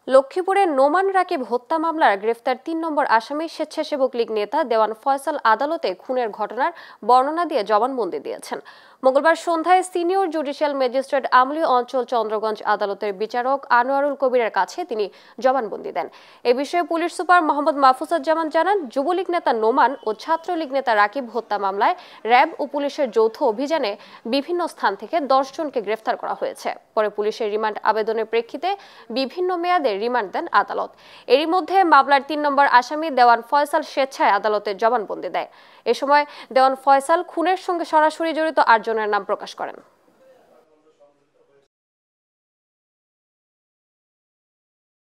লক্ষ্মীপুরের নোমান রাকিব হত্যা মামলার গ্রেফতার ৩ নম্বর আসামি স্বেচ্ছাসেবক লীগ নেতা দেওয়ান ফয়সাল আদালতে খুনের ঘটনার বর্ণনা দিয়ে জবানবন্দি দিয়েছেন। মঙ্গলবার সন্ধ্যায় সিনিয়র জুডিশিয়াল ম্যাজিস্ট্রেট আমলি অঞ্চল চন্দ্রগঞ্জ আদালতের বিচারক আনোয়ারুল কবিরের কাছে তিনি জবানবন্দি দেন। এ বিষয়ে পুলিশ সুপার মোহাম্মদ মাহফুজুজ্জামান জানান, যুবলীগ নেতা নোমান ও ছাত্রলীগ নেতা রাকিব হত্যা মামলায় র্যাব ও পুলিশের যৌথ অভিযানে বিভিন্ন স্থান থেকে 10 জনকে গ্রেফতার করা হয়েছে। পরে পুলিশের রিমান্ড আবেদনের প্রেক্ষিতে বিভিন্ন মেয়াদে রিমান্ড দেন আদালত। এরই মধ্যে মামলার ৩ নম্বর আসামি দেওয়ান ফয়সাল স্বেচ্ছায় আদালতে জবানবন্দি দেয়। এ সময় দেওয়ান ফয়সাল খুনের সঙ্গে সরাসরি জড়িত ৮ জনের নাম প্রকাশ করেন।